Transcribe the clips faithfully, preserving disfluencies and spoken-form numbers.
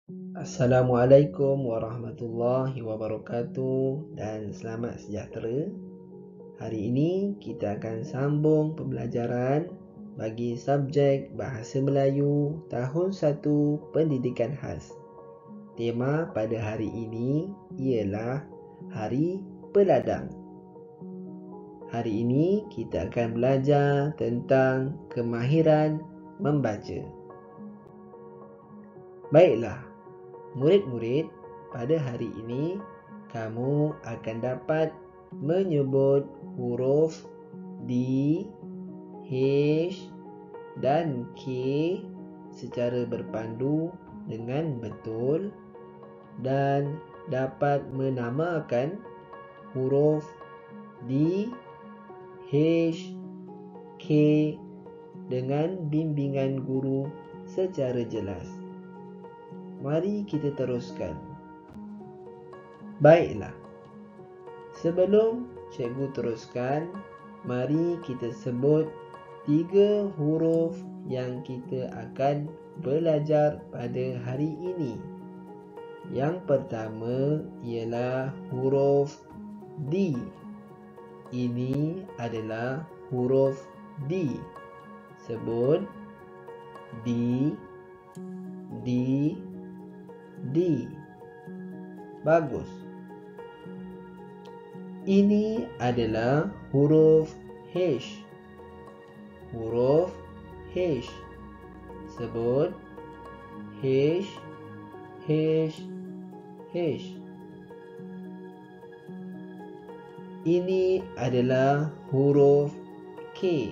Assalamualaikum warahmatullahi wabarakatuh dan selamat sejahtera. Hari ini kita akan sambung pembelajaran bagi subjek Bahasa Melayu tahun satu Pendidikan Khas. Tema pada hari ini ialah Hari Peladang. Hari ini kita akan belajar tentang kemahiran membaca. Baiklah, murid-murid, pada hari ini kamu akan dapat menyebut huruf D, H dan K secara berpandu dengan betul dan dapat menamakan huruf D, H, K dengan bimbingan guru secara jelas. Mari kita teruskan. Baiklah, sebelum cikgu teruskan, mari kita sebut tiga huruf yang kita akan belajar pada hari ini. Yang pertama ialah huruf D. Ini adalah huruf D. Sebut D, D, D. Bagus. Ini adalah huruf H. Huruf H. Sebut H, H, H. Ini adalah huruf K.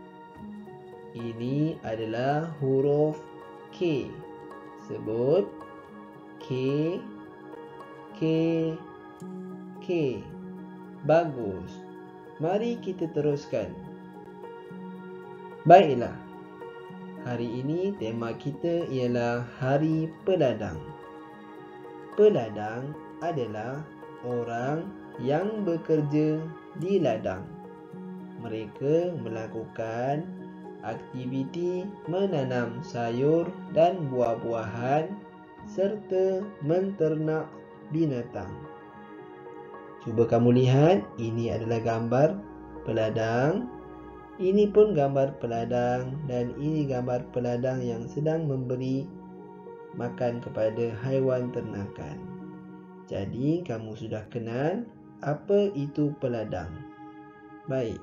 Ini adalah huruf K. Sebut K, K, K. Bagus. Mari kita teruskan. Baiklah. Hari ini tema kita ialah Hari Peladang. Peladang adalah orang yang bekerja di ladang. Mereka melakukan aktiviti menanam sayur dan buah-buahan serta menternak binatang. Cuba kamu lihat, ini adalah gambar peladang. Ini pun gambar peladang dan ini gambar peladang yang sedang memberi makan kepada haiwan ternakan. Jadi kamu sudah kenal apa itu peladang. Baik.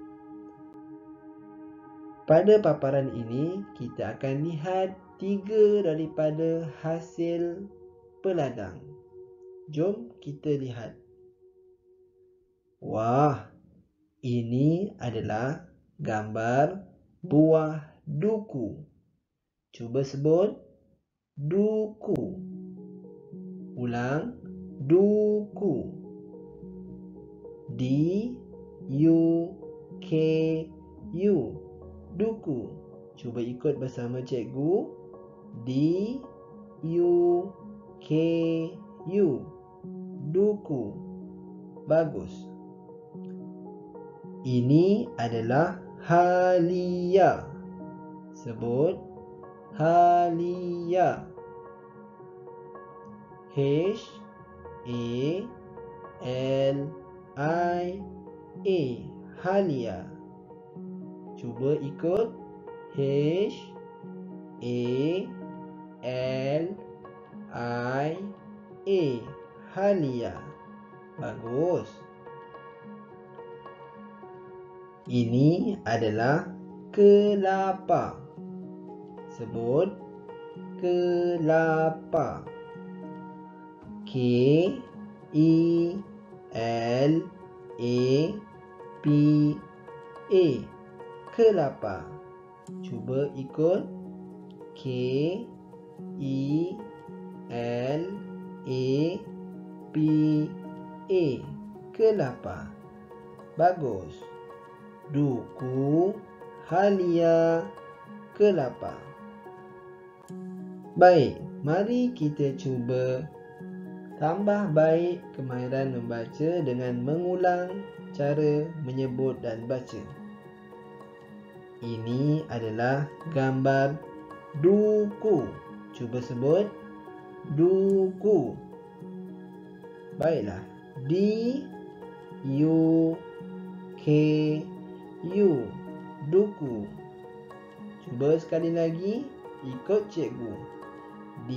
Pada paparan ini kita akan lihat tiga daripada hasil peladang. Jom kita lihat. Wah, ini adalah gambar buah duku. Cuba sebut duku. Ulang, duku. D, U, K, U. Duku. Cuba ikut bersama cikgu. D, U, K, U. Duku. Bagus. Ini adalah halia. Sebut halia. H, A, L, I, A. Halia. Cuba ikut. H, A, L, I, A. Halia. Bagus. Ini adalah kelapa. Sebut kelapa. K, E, L, A, P, A. Kelapa. Cuba ikut. K, E, L, A, P, A. Kelapa. Bagus. Duku, halia, kelapa. Baik, mari kita cuba tambah baik kemahiran membaca dengan mengulang cara menyebut dan baca. Ini adalah gambar duku. Cuba sebut duku. Baiklah. D, U, K, U. Duku. Cuba sekali lagi. Ikut cikgu. D,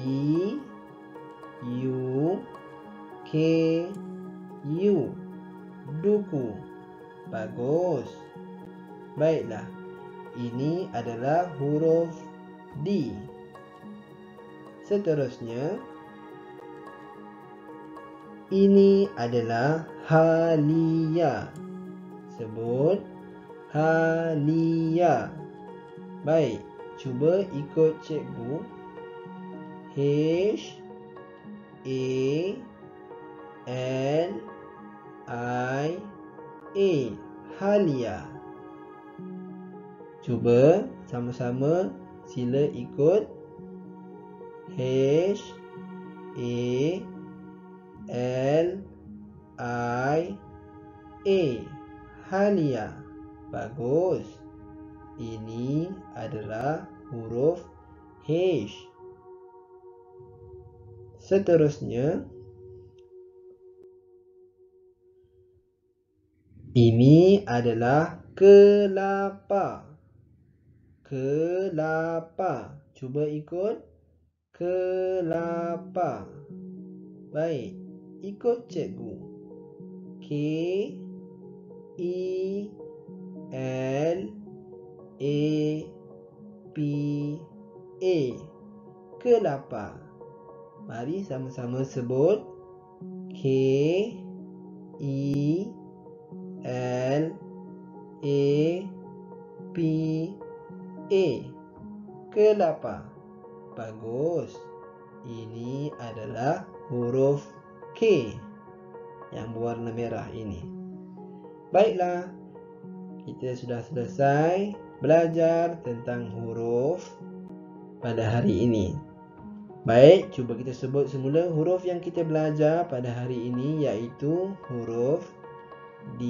U, K, U. Duku. Bagus. Baiklah. Ini adalah huruf D. Seterusnya, ini adalah Halia. Sebut Halia. Baik, cuba ikut cikgu. H, A, L, I, A. Halia. Cuba sama-sama sila ikut. H, A, L, I, A. Halia. Bagus. Ini adalah huruf H. Seterusnya, ini adalah kelapa. Kelapa. Cuba ikut. Kelapa. Baik, ikut cikgu. K, E, L, A, P, A. Kelapa. Mari sama-sama sebut. K, E, L, A, P, A. Kelapa. Bagus. Ini adalah huruf K yang berwarna merah ini. Baiklah, kita sudah selesai belajar tentang huruf pada hari ini. Baik, cuba kita sebut semula huruf yang kita belajar pada hari ini, iaitu huruf D,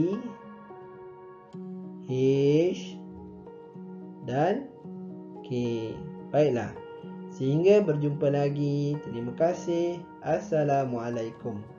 H dan K. Baiklah, sehingga berjumpa lagi. Terima kasih. Assalamualaikum.